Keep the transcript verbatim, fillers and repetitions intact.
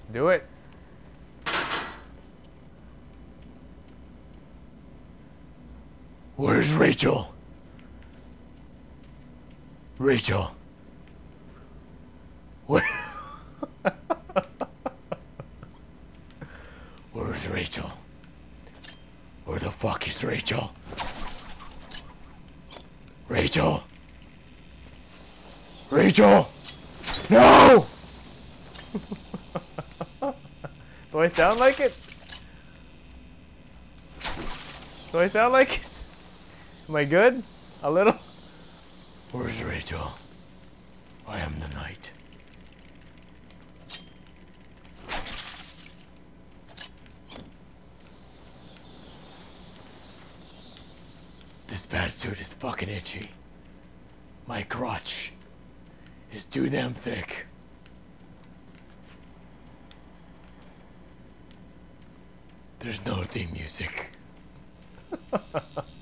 Do it. Where's Rachel? Rachel. Where? Where's Rachel? Where the fuck is Rachel? Rachel? Rachel? No! Do I sound like it? Do I sound like it? Am I good? A little? Where's Rachel? I am the night. This bad suit is fucking itchy. My crotch is too damn thick. There's no theme music.